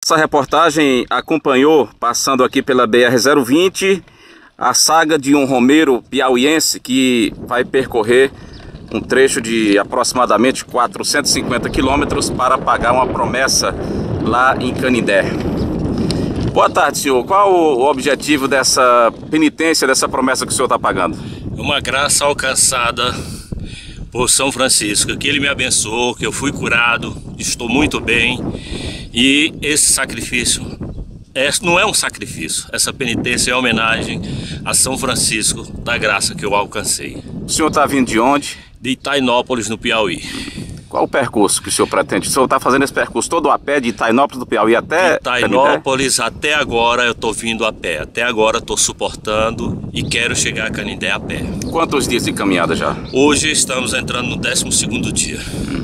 Essa reportagem acompanhou, passando aqui pela BR-020, a saga de um romeiro piauiense que vai percorrer um trecho de aproximadamente 450 quilômetros para pagar uma promessa lá em Canindé. Boa tarde, senhor. Qual o objetivo dessa penitência, dessa promessa que o senhor está pagando? Uma graça alcançada por São Francisco, que ele me abençoou, que eu fui curado, estou muito bem. E esse sacrifício não é um sacrifício, essa penitência é homenagem a São Francisco da graça que eu alcancei. O senhor está vindo de onde? De Itainópolis, no Piauí. Qual o percurso que o senhor pretende? O senhor está fazendo esse percurso todo a pé de Itainópolis do Piauí até Itainópolis, até agora eu estou vindo a pé. Até agora estou suportando e quero chegar a Canindé a pé. Quantos dias de caminhada já? Hoje estamos entrando no 12º dia.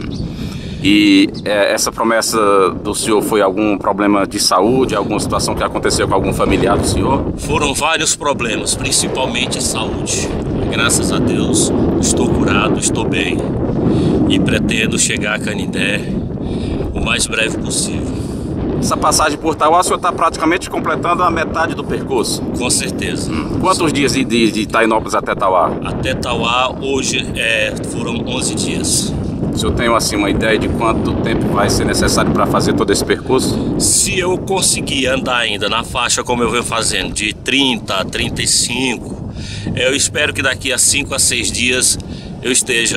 E essa promessa do senhor foi algum problema de saúde, alguma situação que aconteceu com algum familiar do senhor? Foram vários problemas, principalmente saúde. Graças a Deus estou curado, estou bem e pretendo chegar a Canindé o mais breve possível. Essa passagem por Tauá, o senhor está praticamente completando a metade do percurso? Com certeza. Quantos dias de Itainópolis até Tauá? Até Tauá hoje foram 11 dias. O senhor tem assim uma ideia de quanto tempo vai ser necessário para fazer todo esse percurso? Se eu conseguir andar ainda na faixa como eu venho fazendo, de 30 a 35, eu espero que daqui a 5 a 6 dias eu esteja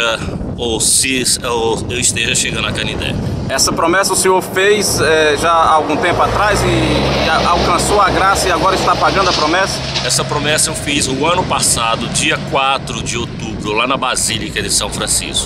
chegando a Canindé. Essa promessa o senhor fez já há algum tempo atrás e alcançou a graça e agora está pagando a promessa? Essa promessa eu fiz o ano passado, dia 4 de outubro, lá na Basílica de São Francisco.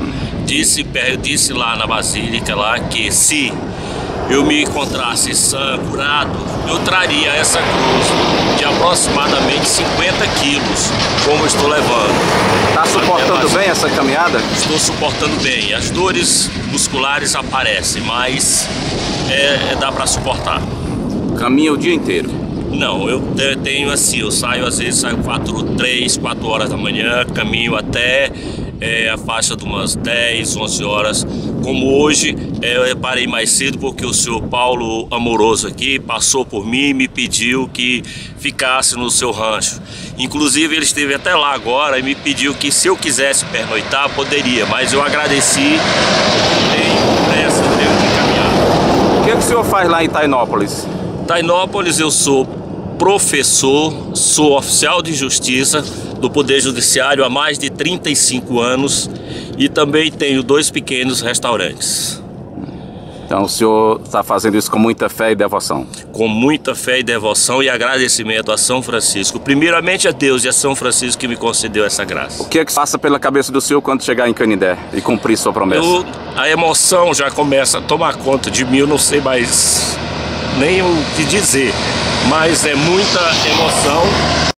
Eu disse lá na Basílica que se eu me encontrasse sã, curado, eu traria essa cruz de aproximadamente 50 quilos, como estou levando. Está suportando bem essa caminhada? Estou suportando bem. As dores musculares aparecem, mas dá para suportar. Caminha o dia inteiro? Não, eu tenho assim, eu saio às vezes 3, 4 horas da manhã, caminho até a faixa de umas 10, 11 horas. Como hoje, eu parei mais cedo porque o senhor Paulo Amoroso aqui passou por mim e me pediu que ficasse no seu rancho. Inclusive ele esteve até lá agora e me pediu que se eu quisesse pernoitar, poderia, mas eu agradeci, tenho pressa, tenho que caminhar. O que o senhor faz lá em Itainópolis? Itainópolis eu sou professor, sou oficial de justiça do Poder Judiciário há mais de 35 anos e também tenho 2 pequenos restaurantes. Então o senhor está fazendo isso com muita fé e devoção? Com muita fé e devoção e agradecimento a São Francisco. Primeiramente a Deus e a São Francisco que me concedeu essa graça. O que é que passa pela cabeça do senhor quando chegar em Canindé e cumprir sua promessa? A emoção já começa a tomar conta de mim, eu não sei mais nem o que dizer, mas é muita emoção.